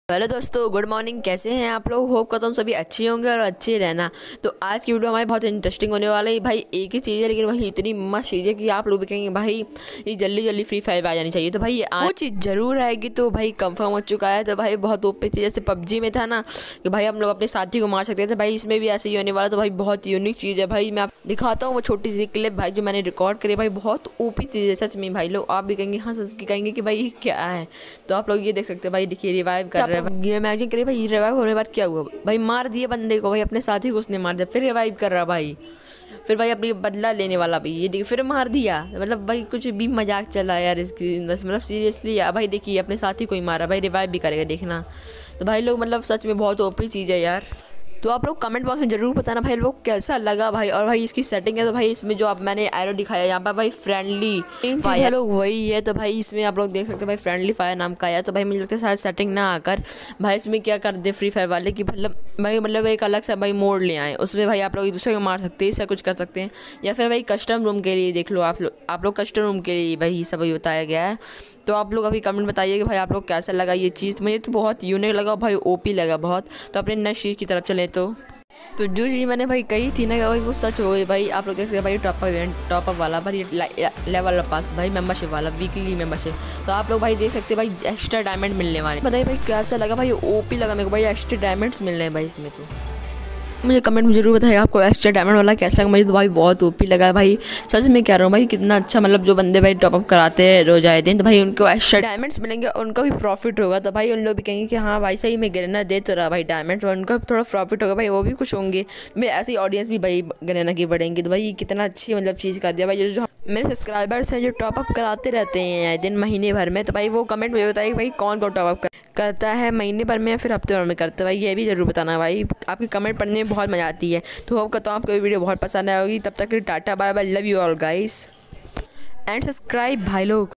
Hello दोस्तों, good morning. कैसे हैं आप लोग? होप करता हूँ सभी अच्छे होंगे और अच्छे रहना। तो आज की वीडियो हमारी बहुत इंटरेस्टिंग होने वाला है भाई। एक ही चीज़ है लेकिन वही इतनी मस्त चीज़ है कि आप लोग भी कहेंगे भाई ये जल्दी जल्दी फ्री फायर आ जानी चाहिए। तो भाई वो चीज़ जरूर आएगी, तो भाई कंफर्म हो चुका है। तो भाई बहुत ओपी चीज़, जैसे पबजी में था ना कि भाई हम लोग अपने साथी को मार सकते थे, भाई इसमें भी ऐसे ही होने वाला। तो भाई बहुत यूनिक चीज़ है भाई। मैं आप दिखाता हूँ वो छोटी सी क्लिप भाई जो मैंने रिकॉर्ड करी। भाई बहुत ओपी चीज़ है सच में भाई। लोग आप भी कहेंगे, हाँ सच कहेंगे कि भाई ये क्या है। तो आप लोग ये देख सकते हैं भाई, देखिए रिवाइव कर रहे हैं। इमेजिन करिए भाई रिवाइव होने के बाद क्या हुआ भाई, मार दिए बंदे को भाई, अपने साथी को उसने मार दिया, फिर रिवाइव कर रहा भाई, फिर भाई अपनी बदला लेने वाला भी ये देखिए फिर मार दिया। मतलब भाई कुछ भी मजाक चला यार इसकी, मतलब सीरियसली यार भाई देखिए अपने साथी को ही मारा भाई, रिवाइव भी करेगा देखना। तो भाई लोग मतलब सच में बहुत ओपी चीज़ है यार। तो आप लोग कमेंट बॉक्स में जरूर बताना भाई लोग कैसा लगा भाई। और भाई इसकी सेटिंग है तो भाई इसमें जो आप मैंने एरो दिखाया यहाँ पर भाई फ्रेंडली फायर लोग वही है। तो भाई इसमें आप लोग देख सकते हैं भाई फ्रेंडली फायर नाम का आया। तो भाई मुझे लगता है शायद सेटिंग ना आकर भाई इसमें क्या कर दे फ्री फायर वाले कि मतलब एक अलग सा भाई मोड ले आए, उसमें भाई आप लोग एक दूसरे को मार सकते हैं, इससे कुछ कर सकते हैं। या फिर भाई कस्टम रूम के लिए देख लो आप लोग कस्टम रूम के लिए भाई सब अभी बताया गया है। तो आप लोग अभी कमेंट बताइए कि भाई आप लोग कैसा लगा ये चीज़। मुझे तो बहुत यूनिक लगा भाई, ओपी लगा बहुत। तो अपने नेक्स्ट चीज़ की तरफ चले। तो जो चीज़ मैंने भाई कही थी ना भाई वो सच हो गई भाई। आप लोग देख सकते भाई टॉपअप वाला भाई लेवल पास भाई मेंबरशिप वाला वीकली मेंबरशिप। तो आप लोग भाई देख सकते भाई एक्स्ट्रा डायमंड मिलने वाले। बताइए भाई कैसा लगा भाई, ओपी लगा मेरे को भाई। एक्स्ट्रा डायमंड्स मिल रहे हैं भाई इसमें। तो मुझे कमेंट में जरूर बताइए आपको एक्स्ट्रा डायमंड वाला कैसा लगा। मुझे तो भाई बहुत ओपी लगा है भाई, सच में कह रहा हूँ भाई। कितना अच्छा, मतलब जो बंदे भाई टॉपअप कराते हैं रोज आए दिन, तो भाई उनको एक्स्ट्रा डायमंड्स मिलेंगे और उनका भी प्रॉफिट होगा। तो भाई उन लोग भी कहेंगे कि हाँ भाई सही में गिरना दे तो रहा भाई डायमंड्स, और उनका थोड़ा प्रॉफिट होगा भाई, वो भी खुश होंगे। मैं ऐसी ऑडियंस भी भाई गिरना की बढ़ेंगी। तो भाई कितना अच्छी मतलब चीज़ कर दिया भाई। जो मेरे सब्सक्राइबर्स हैं जो टॉपअप कराते रहते हैं दिन महीने भर में, तो भाई वो कमेंट में बताइए भाई कौन कौन टॉपअप करता है महीने भर में या फिर हफ्ते भर में करता है भाई, ये भी ज़रूर बताना भाई। आपके कमेंट पढ़ने में बहुत मज़ा आती है। तो होप करता हूँ आपको वीडियो बहुत पसंद आएगी। तब तक tata bye bye, love you all guys and subscribe भाई लोग।